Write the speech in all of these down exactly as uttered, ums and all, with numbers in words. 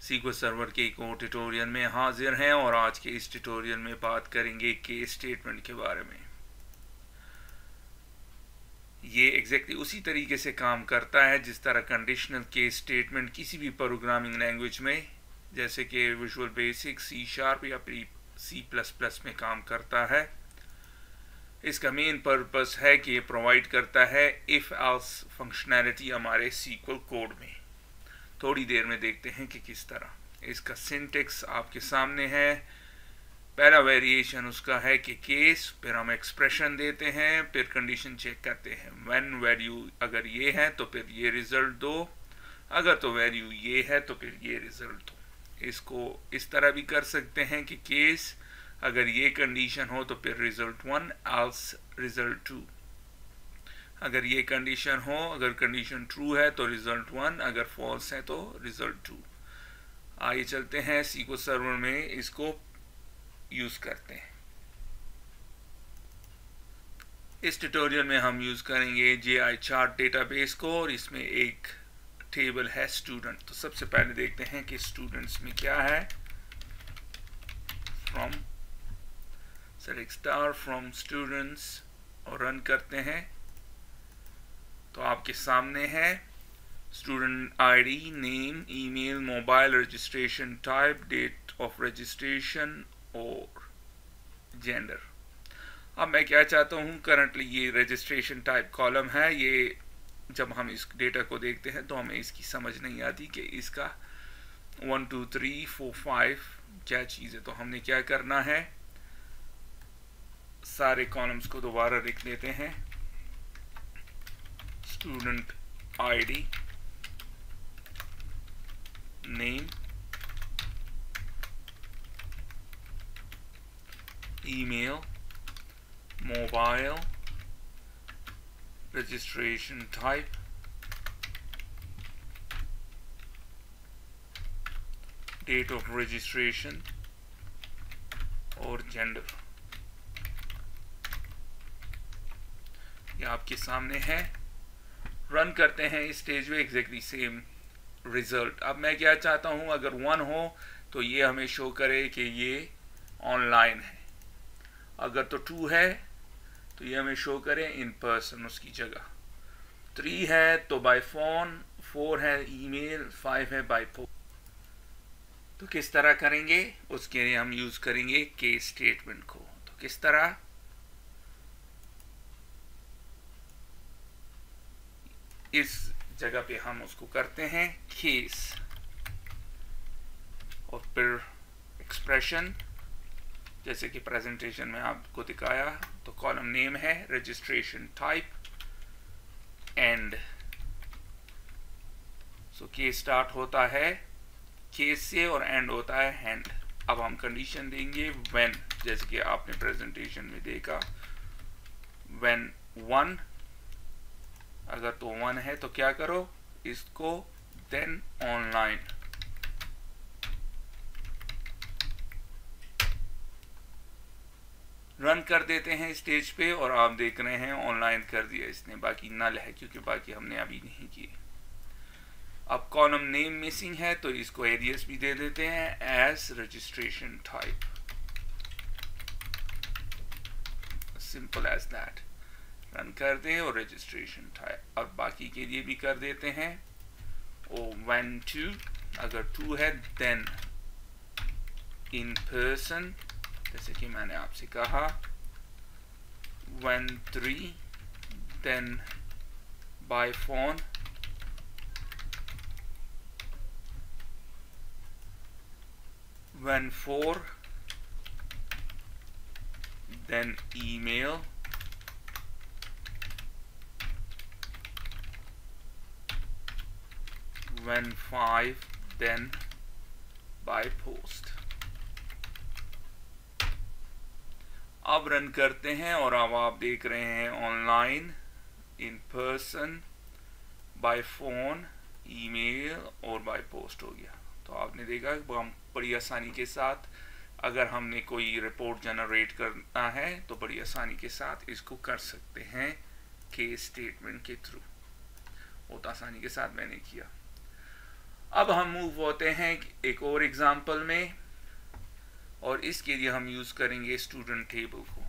SQL server के एक और ट्यूटोरियल में हाजिर हैं और आज के इस ट्यूटोरियल में बात करेंगे केस स्टेटमेंट के बारे में। ये एग्जैक्टली उसी तरीके से काम करता है जिस तरह कंडीशनल केस स्टेटमेंट किसी भी प्रोग्रामिंग लैंग्वेज में, जैसे कि विजुअल बेसिक, सी शार्प या सी प्लस प्लस में काम करता है। इसका मेन पर्पस है कि ये प्रोवाइड करता है इफ एल्स फंक्शनैलिटी हमारे सीक्वल कोड में। थोड़ी देर में देखते हैं कि किस तरह। इसका सिंटेक्स आपके सामने है। पहला वेरिएशन उसका है कि केस, फिर हम एक्सप्रेशन देते हैं, फिर कंडीशन चेक करते हैं। व्हेन वैल्यू अगर ये है तो फिर ये रिजल्ट दो, अगर तो वैल्यू ये है तो फिर ये रिजल्ट दो। इसको इस तरह भी कर सकते हैं कि केस अगर ये कंडीशन हो तो फिर result one, else result two. अगर ये कंडीशन हो, अगर कंडीशन ट्रू है तो रिजल्ट वन, अगर फॉल्स है तो रिजल्ट टू। आइए चलते हैं सीक्वल सर्वर में इसको यूज करते हैं। इस ट्यूटोरियल में हम यूज करेंगे जे आई चार्ट डेटाबेस को और इसमें एक टेबल है स्टूडेंट। तो सबसे पहले देखते हैं कि स्टूडेंट्स में क्या है। From select star from students और रन करते हैं तो आपके सामने है student ID, name, email, mobile, registration type, date of registration और जेंडर। अब मैं क्या चाहता हूँ, करंटली ये रजिस्ट्रेशन टाइप कॉलम है। ये जब हम इस डेटा को देखते हैं तो हमें इसकी समझ नहीं आती कि इसका one two three four five क्या चीज़ है। तो हमने क्या करना है, सारे कॉलम्स को दोबारा लिख लेते हैं। Student ID, name, email, mobile, registration type, date of registration और जेंडर। ये आपके सामने है। रन करते हैं इस स्टेज में एग्जैक्टली सेम रिजल्ट। अब मैं क्या चाहता हूं, अगर वन हो तो ये हमें शो करे कि ये ऑनलाइन है, अगर तो टू है तो ये हमें शो करे इन पर्सन उसकी जगह, थ्री है तो बाय फोन, फोर है ईमेल, फाइव है बाय पोस्ट। तो किस तरह करेंगे, उसके लिए हम यूज करेंगे केस स्टेटमेंट को। तो किस तरह, इस जगह पे हम उसको करते हैं केस और फिर एक्सप्रेशन, जैसे कि प्रेजेंटेशन में आपको दिखाया। तो कॉलम नेम है, registration type, end. So case start होता है केस से और एंड होता है हैंड। अब हम कंडीशन देंगे व्हेन, जैसे कि आपने प्रेजेंटेशन में देखा, व्हेन वन, अगर तो वन है तो क्या करो इसको, देन ऑनलाइन। रन कर देते हैं स्टेज पे और आप देख रहे हैं ऑनलाइन कर दिया इसने। बाकी नल है क्योंकि बाकी हमने अभी नहीं किए। अब कॉलम नेम मिसिंग है तो इसको एरियस भी दे देते हैं as registration type, simple as that. Run कर दें और रजिस्ट्रेशन टाइप। अब बाकी के लिए भी कर देते हैं। ओ वन टू, अगर टू है देन इन पर्सन, जैसे कि मैंने आपसे कहा। One three then by phone, one four then email, when five then by post। अब रन करते हैं और अब आप देख रहे हैं online, in person, by phone, email और बाय पोस्ट हो गया। तो आपने देखा हम बड़ी आसानी के साथ, अगर हमने कोई रिपोर्ट जनरेट करना है तो बड़ी आसानी के साथ इसको कर सकते हैं केस स्टेटमेंट के थ्रू। बहुत आसानी के साथ मैंने किया। अब हम मूव होते हैं एक और एग्जांपल में, और इसके लिए हम यूज करेंगे स्टूडेंट टेबल को।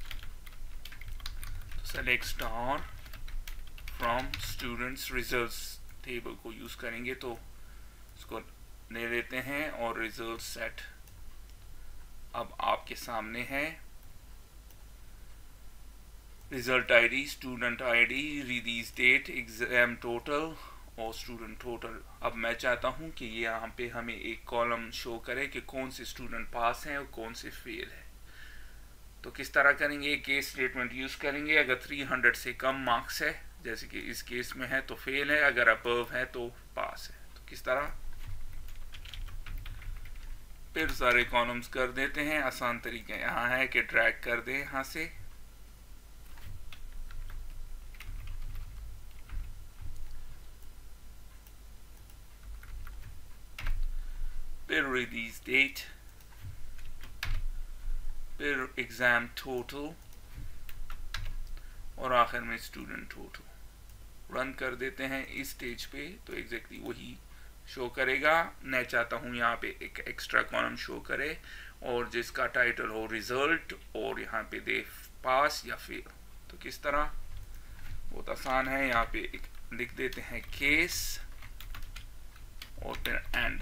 तो select star from students results table को यूज करेंगे, तो इसको ले लेते हैं और रिजल्ट सेट अब आपके सामने है। Result ID, student ID, release date, exam total और स्टूडेंट टोटल। अब मैं चाहता हूं कि ये यहाँ पे हमें एक कॉलम शो करे कि कौन से स्टूडेंट पास हैं और कौन से फेल है। तो किस तरह करेंगे, केस स्टेटमेंट यूज करेंगे। अगर तीन सौ से कम मार्क्स है, जैसे कि इस केस में है, तो फेल है, अगर अबव है तो पास है। तो किस तरह, फिर सारे कॉलम्स कर देते हैं। आसान तरीका यहाँ है कि ड्रैग कर दें यहाँ से, फिर रिलीज डेट, फिर एग्जाम टोटल और आखिर में स्टूडेंट टोटल। रन कर देते हैं इस स्टेज पे, तो एग्जैक्टली वही शो करेगा। मैं चाहता हूँ यहाँ पे एक एक्स्ट्रा कॉलम शो करे और जिसका टाइटल हो रिजल्ट और यहाँ पे दे पास या फेल। तो किस तरह, बहुत आसान है। यहाँ पे एक लिख देते हैं केस और फिर एंड,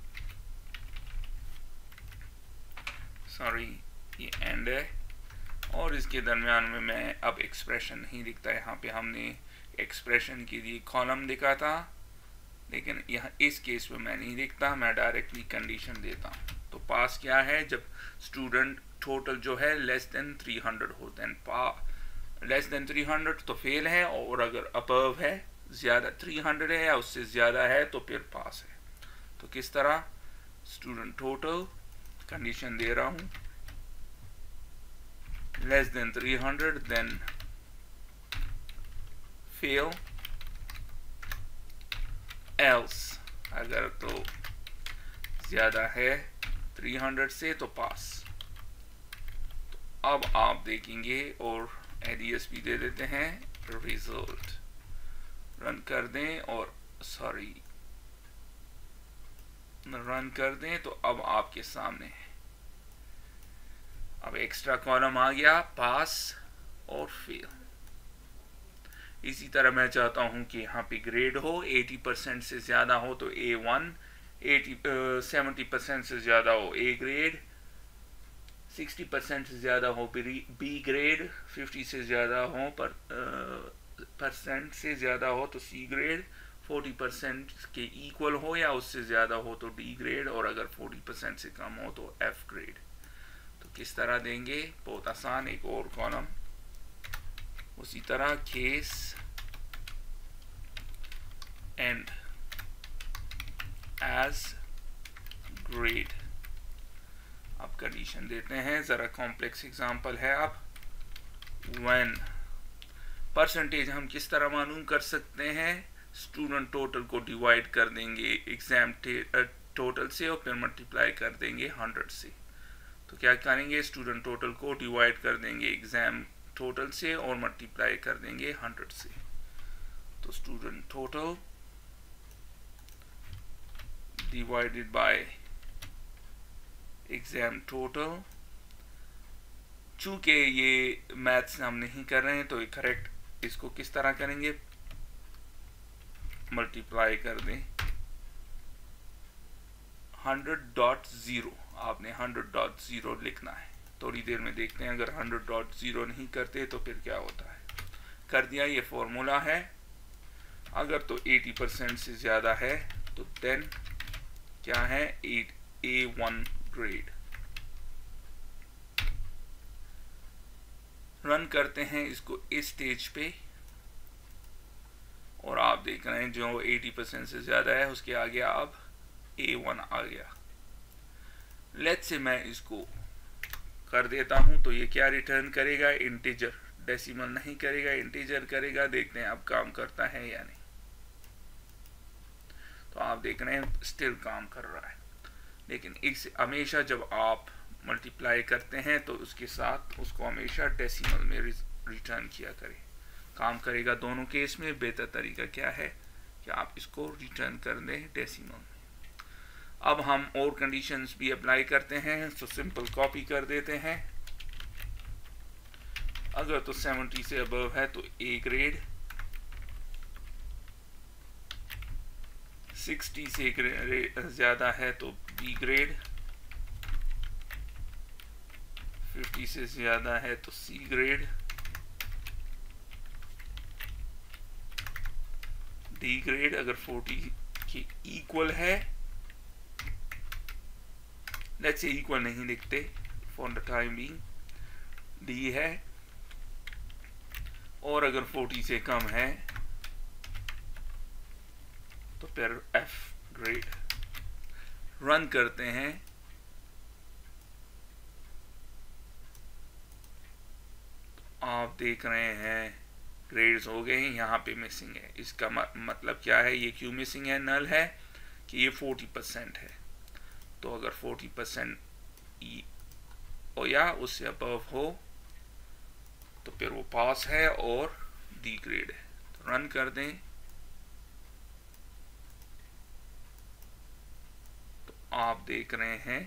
सॉरी ये एंड है, और इसके दरमियान में मैं अब एक्सप्रेशन नहीं लिखता। यहाँ पे हमने एक्सप्रेशन के लिए कॉलम लिखा था, लेकिन यहाँ इस केस में मैं नहीं लिखता, मैं डायरेक्टली कंडीशन देता हूँ। तो पास क्या है, जब स्टूडेंट टोटल जो है लेस देन थ्री हंड्रेड हो, देन पा लेस देन थ्री हंड्रेड तो फेल है, और अगर अबव है, ज़्यादा थ्री हंड्रेड है या उससे ज़्यादा है तो फिर पास है। तो किस तरह, स्टूडेंट टोटल कंडीशन दे रहा हूँ less than three hundred, then fail, else अगर तो ज़्यादा है थ्री हंड्रेड से तो पास। तो अब आप देखेंगे, और एडीएस भी दे देते हैं, रिजल्ट रन कर दें, और सॉरी रन कर दें, तो अब आपके सामने है। अब एक्स्ट्रा कॉलम आ गया, पास और फेल। इसी तरह मैं चाहता हूं कि यहाँ पे ग्रेड हो, अस्सी परसेंट से ज़्यादा हो तो ए वन, सेवेंटी परसेंट से ज़्यादा हो ए ग्रेड, सिक्सटी परसेंट से ज़्यादा हो बी ग्रेड, फिफ्टी से ज़्यादा हो पर परसेंट से ज़्यादा हो तो सी ग्रेड, फोर्टी परसेंट के इक्वल हो या उससे ज़्यादा हो तो डी ग्रेड, और अगर फोर्टी परसेंट से कम हो तो एफ ग्रेड। तो किस तरह देंगे, बहुत आसान। एक और कॉलम उसी तरह, केस एंड एज ग्रेड। अब कंडीशन देते हैं, ज़रा कॉम्प्लेक्स एग्जांपल है। अब व्हेन परसेंटेज हम किस तरह मालूम कर सकते हैं, स्टूडेंट टोटल को डिवाइड कर देंगे एग्जाम टोटल से और फिर मल्टीप्लाई कर देंगे हंड्रेड से। तो क्या करेंगे, स्टूडेंट टोटल को डिवाइड कर देंगे एग्जाम टोटल से और मल्टीप्लाई कर देंगे हंड्रेड से। तो student total divided by exam total. चूंकि ये मैथ्स हम नहीं कर रहे हैं तो ये करेक्ट, इसको किस तरह करेंगे, मल्टीप्लाई कर दें हंड्रेड डॉट ज़ीरो। आपने हंड्रेड डॉट ज़ीरो लिखना है। थोड़ी देर में देखते हैं अगर हंड्रेड डॉट ज़ीरो नहीं करते तो फिर क्या होता है। कर दिया, ये फॉर्मूला है। अगर तो अस्सी परसेंट से ज़्यादा है तो देन क्या है, ए वन ग्रेड। रन करते हैं इसको इस स्टेज पे, और आप देख रहे हैं जो अस्सी परसेंट से ज़्यादा है उसके आगे अब ए वन आ गया। लेट्स से मैं इसको कर देता हूं, तो ये क्या रिटर्न करेगा, इंटीजर, डेसिमल नहीं करेगा, इंटीजर करेगा। देखते हैं अब काम करता है या नहीं। तो आप देख रहे हैं स्टिल काम कर रहा है। लेकिन इस हमेशा जब आप मल्टीप्लाई करते हैं तो उसके साथ उसको हमेशा डेसिमल में रिटर्न किया करें। काम करेगा दोनों केस में। बेहतर तरीका क्या है कि आप इसको रिटर्न कर दें डेसिमल। अब हम और कंडीशंस भी अप्लाई करते हैं, तो सिंपल कॉपी कर देते हैं। अगर तो सेवेंटी से अबव है तो ए ग्रेड, सिक्सटी से ज़्यादा है तो बी ग्रेड, फिफ्टी से ज़्यादा है तो सी ग्रेड, डी ग्रेड अगर फोर्टी के इक्वल है, लेट्स से इक्वल नहीं लिखते for the time being, D है, और अगर फोर्टी से कम है तो फिर एफ ग्रेड। रन करते हैं, तो आप देख रहे हैं ग्रेड्स हो गए हैं, यहाँ पे मिसिंग है। इसका मतलब क्या है, ये क्यों मिसिंग है, नल है कि ये फोर्टी परसेंट है। तो अगर फोर्टी परसेंट हो या उससे अबव हो तो फिर वो पास है और डी ग्रेड है। तो रन कर दें, तो आप देख रहे हैं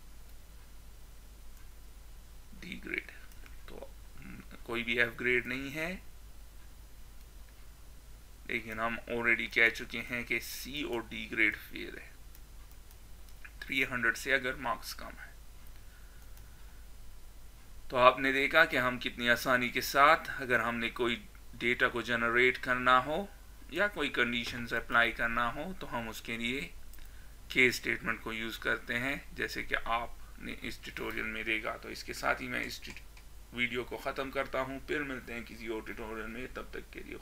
डी ग्रेड। तो कोई भी एफ ग्रेड नहीं है, लेकिन हम ऑलरेडी कह चुके हैं कि सी और डी ग्रेड फेल है तीन सौ से अगर मार्क्स कम है। तो आपने देखा कि हम कितनी आसानी के साथ, अगर हमने कोई डेटा को जनरेट करना हो या कोई कंडीशंस अप्लाई करना हो, तो हम उसके लिए केस स्टेटमेंट को यूज़ करते हैं, जैसे कि आपने इस ट्यूटोरियल में देखा। तो इसके साथ ही मैं इस वीडियो को ख़त्म करता हूँ, फिर मिलते हैं किसी और ट्यूटोरियल में, तब तक के लिए।